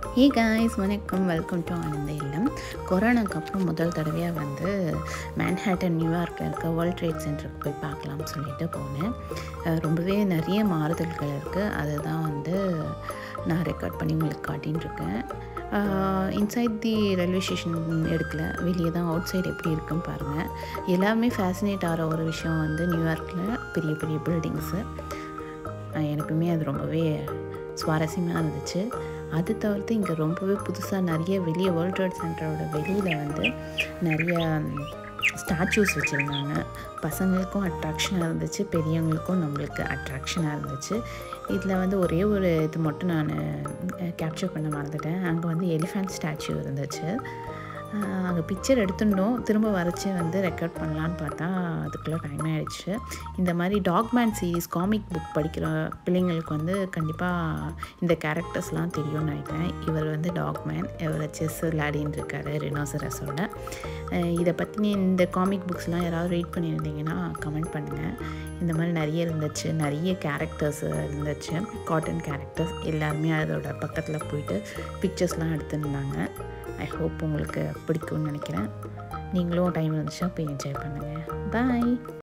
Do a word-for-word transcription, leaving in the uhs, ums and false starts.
Hey guys, வணக்கம். Welcome to Anandha Illam. கொரோனாக்கு அப்புறம் முதல் தடவையாக வந்து மேன்ஹாட்டன் நியூயார்க்கில் இருக்க வேர்ல்ட் ட்ரேட் சென்டருக்கு போய் பார்க்கலாம்னு சொல்லிட்டு போனேன். ரொம்பவே நிறைய மாறுதல்கள் இருக்குது. அதுதான் வந்து நான் ரெக்கார்ட் பண்ணி உங்களுக்கு காட்டின்னு இருக்கேன். இன்சைட் தி ரயில்வே ஸ்டேஷன் எடுக்கல, வெளியே தான் அவுட் சைடு எப்படி இருக்குன்னு பாருங்கள். எல்லாமே ஃபேசினேட் ஆகிற ஒரு விஷயம் வந்து நியூயார்க்கில் பெரிய பெரிய பில்டிங்ஸு. எனக்குமே அது ரொம்பவே சுவாரஸ்யமாக இருந்துச்சு. அது தவிர்த்து இங்கே ரொம்பவே புதுசாக நிறைய வெளியே வேர்ல்ட் ட்ரேட் சென்டரோட வெளியில் வந்து நிறைய ஸ்டாச்சூஸ் வச்சுருந்தாங்க. பசங்களுக்கும் அட்ராக்ஷனாக இருந்துச்சு, பெரியவங்களுக்கும் நம்மளுக்கு அட்ராக்ஷனாக இருந்துச்சு. இதில் வந்து ஒரே ஒரு இது மட்டும் நான் கேப்சர் பண்ண மறந்துட்டேன். அங்கே வந்து எலிஃபெண்ட் ஸ்டாச்சு இருந்துச்சு. அங்கே பிக்சர் எடுத்துட்டோம், திரும்ப வரைச்சி வந்து ரெக்கார்ட் பண்ணலான்னு பார்த்தா அதுக்குள்ளே டைம் ஆகிடுச்சு. இந்த மாதிரி டாக்மேன் சீரீஸ் காமிக் புக் படிக்கிற பிள்ளைங்களுக்கு வந்து கண்டிப்பாக இந்த கேரக்டர்ஸ்லாம் தெரியும்னு நினைக்கிறேன். இவர் வந்து டாக்மேன், இவர் செஸ் விளையாடின்னு இருக்காரு ரினோசரஸோட. இதை பற்றி இந்த காமிக் புக்ஸ்லாம் யாராவது ரீட் பண்ணியிருந்தீங்கன்னா கமெண்ட் பண்ணுங்கள். இந்த மாதிரி நிறைய இருந்துச்சு, நிறைய கேரக்டர்ஸ் இருந்துச்சு, காட்டன் கேரக்டர்ஸ் எல்லாருமே அதோட பக்கத்தில் போயிட்டு பிக்சர்ஸ்லாம் எடுத்துருந்தாங்க. ஐ ஹோப் உங்களுக்கு பிடிக்கும்னு நினைக்கிறேன். நீங்களும் டைம் இருந்துச்சுன்னா போய் என்ஜாய் பண்ணுங்கள். பாய்.